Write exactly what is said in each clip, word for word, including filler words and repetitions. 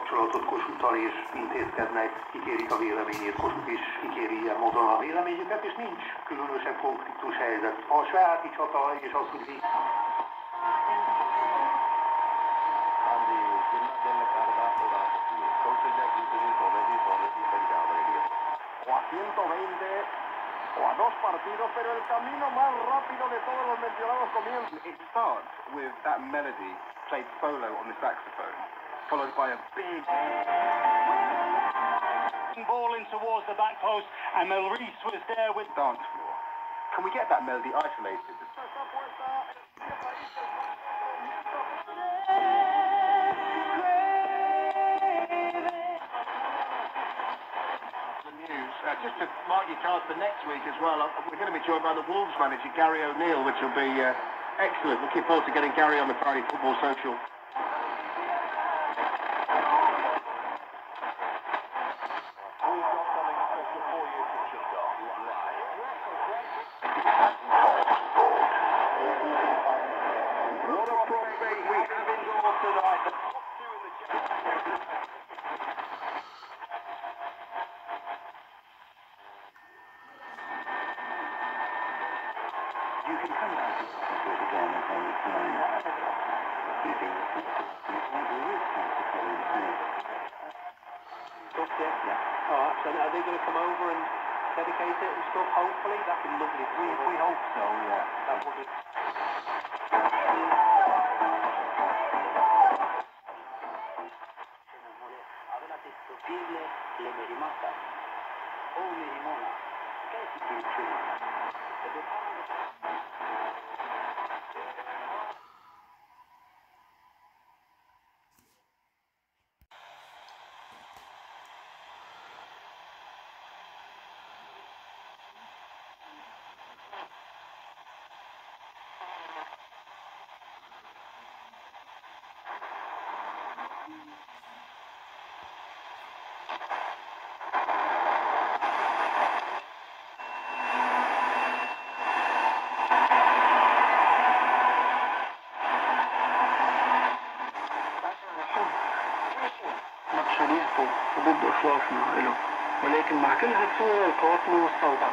kapcsolatot Kossuthtal és intézkednek, kikérik a véleményét, Kossuth is kikéri ilyen módon a véleményüket, és nincs különösebb konfliktus helyzet. A sajáti csata és az, hogy o a ciento veinte o a dos partidos, pero el camino más rápido de todos los mencionados comienza. It starts with that melody played solo on the saxophone, followed by a big ball in towards the back post, and Maurice was there with dance floor. Can we get that melody isolated? Uh, just to mark your cards for next week as well, uh, we're going to be joined by the Wolves manager, Gary O'Neill, which will be uh, excellent. Looking forward to getting Gary on the Friday Football Social. You can come back to it again at any time. Keeping the picture there is practically Smith. yeah. Yeah. Oh, absolutely. Are they going to come over and dedicate it and stuff? Hopefully, that'd be lovely. We, we hope so, yeah. That would be. Le merimata o merimona, che si dice? ضد إخلاصنا له، ولكن مع كل هالصورة القواتنا والصوبة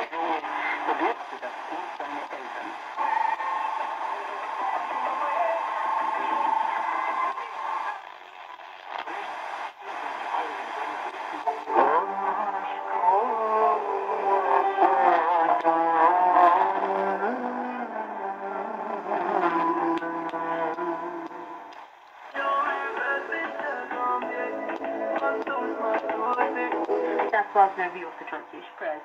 That was the view of the Turkish press.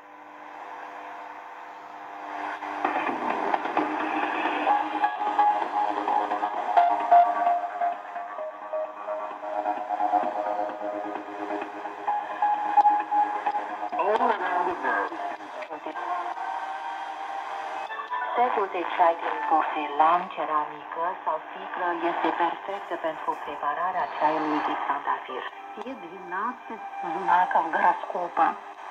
Setul de ceai din porțelan, ceramică sau sticlă este perfectă pentru prepararea ceaiului din trandafir. Е двенадцать знаков гороскопа.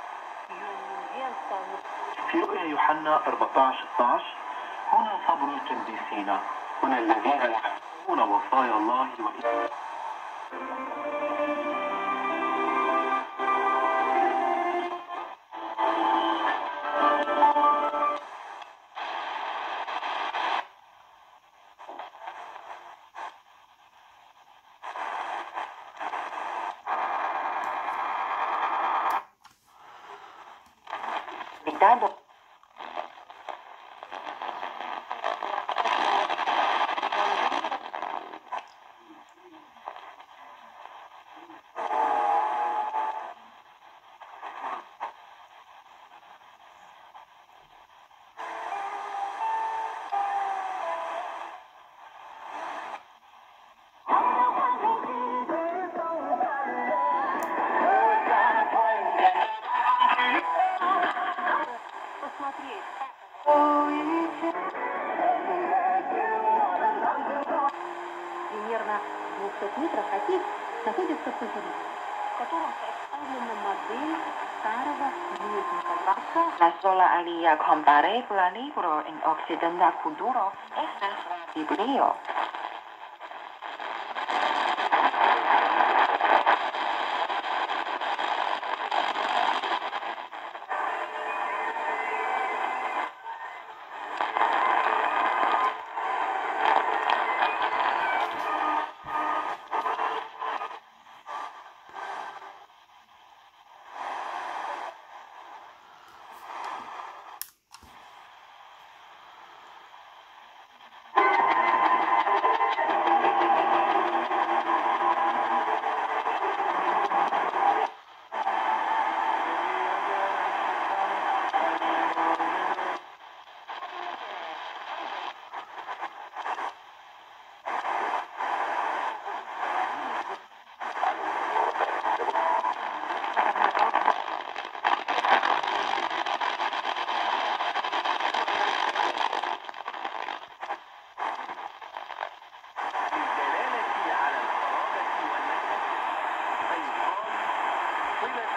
في رؤيا يوحنا أربعة عشر اثنا عشر هنا صبر القديسين، هنا الذين يحفظون وصايا الله وإيمانه. Dado примерно двухсот метров от них находится пузырь, в котором представлена модель старого железника Вака. la sola alia comparevole libro in occidenta culturo estas la Biblio.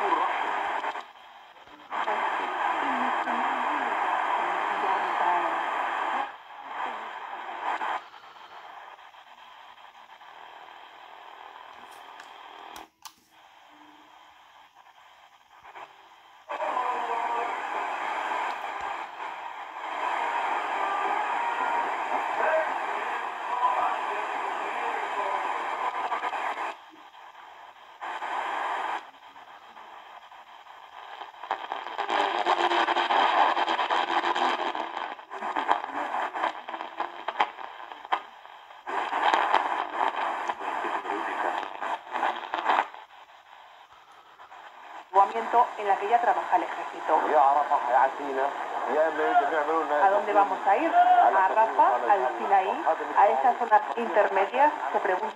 full Russian. En la que ya trabaja el ejército. ¿A dónde vamos a ir? ¿A Rafah, al Sinaí, a esas zonas intermedias? Se pregunta.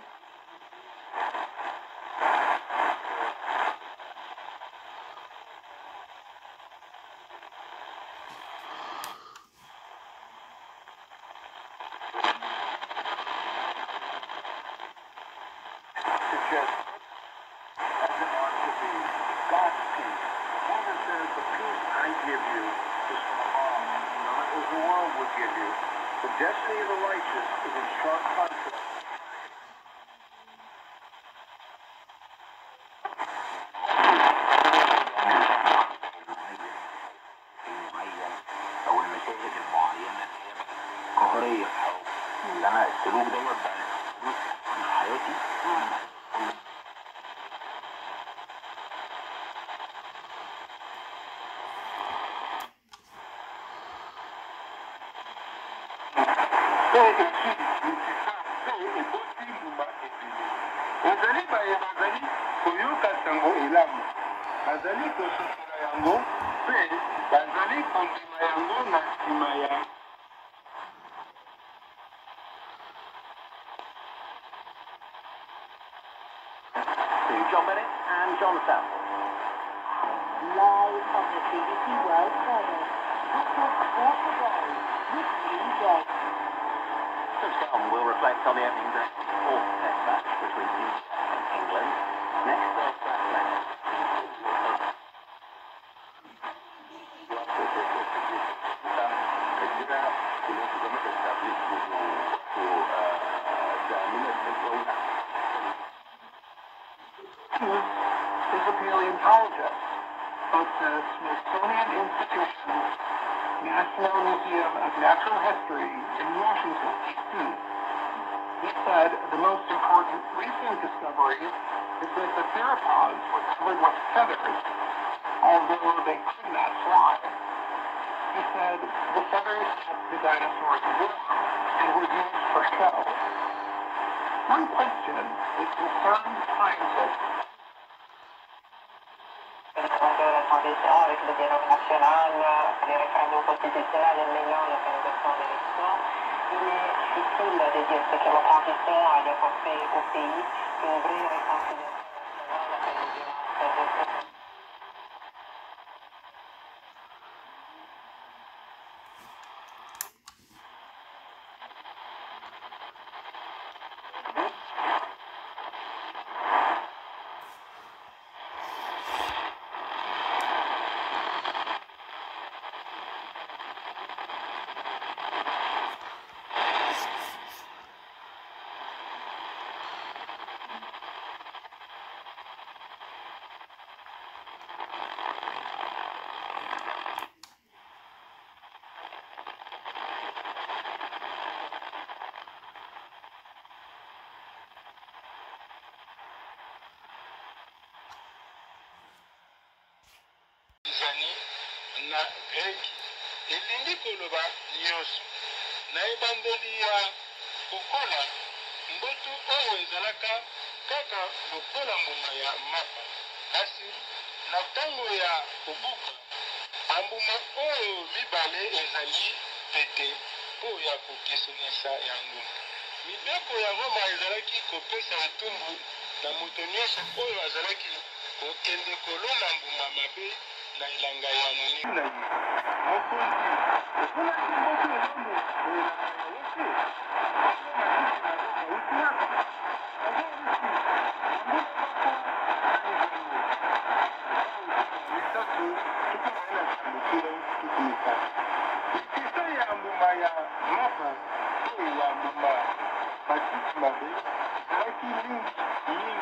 bazali baye bazali koyoka sango elamu bazali kososola yango mpe bazali kondima yango na nsima ya John Bennett and John Sam. Live on the B B C World Service. Across the world with Lee Day. Touchdown will reflect on the opening day. Fourth test match between India and England. Next World Cup match. is a paleontologist, but the Smithsonian Institution National Museum of Natural History in Washington, D C He said the most important recent discovery is that the theropods were covered with feathers, although they could not fly. He said the feathers kept the dinosaurs warm and were used for show. One question that concerns scientists avec le dialogue national, les référendums constitutionnels et maintenant l'organisation d'élections, il est difficile de dire ce que l'opposition a apporté au pays une vraie réconciliation nationale. na greki elingi koloba nyonso na ebandeli ya kokola mbutu oyo ezalaka kaka lokola mbuma ya mapa kasi na ntango ya kobuka bambuma oyo mibale ezali pete mpo ya kokesonisa yango mibeko ya roma ezalaki kopesa etumbu na moto nyonso oyo azalaki kokende kolona mbuma mabe na ilanga ya moninga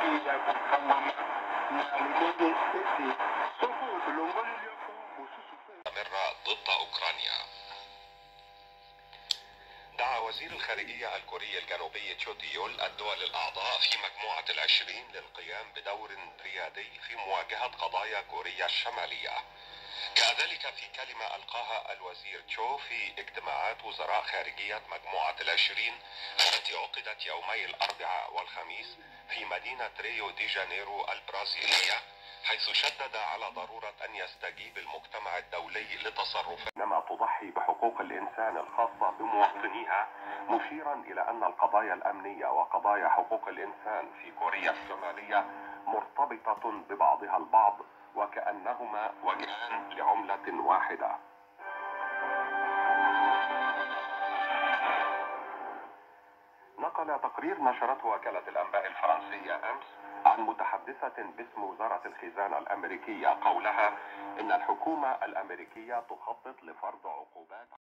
ضد أوكرانيا. دعا وزير الخارجية الكوري الجنوبي تشو تيول الدول الأعضاء في مجموعة العشرين للقيام بدور ريادي في مواجهة قضايا كوريا الشمالية. جاء ذلك في كلمة ألقاها الوزير تشو في اجتماعات وزراء خارجية مجموعة العشرين التي عقدت يومي الأربعاء والخميس في مدينة ريو دي جانيرو البرازيلية، حيث شدد على ضرورة أن يستجيب المجتمع الدولي لتصرفات إنما تضحي بحقوق الإنسان الخاصة بمواطنيها، مشيرا إلى أن القضايا الأمنية وقضايا حقوق الإنسان في كوريا الشمالية مرتبطة ببعضها البعض وكأنهما وجهان لعملة واحدة. نقل تقرير نشرته وكالة الأنباء الفرنسية أمس عن متحدثة باسم وزارة الخزانة الأمريكية قولها إن الحكومة الأمريكية تخطط لفرض عقوبات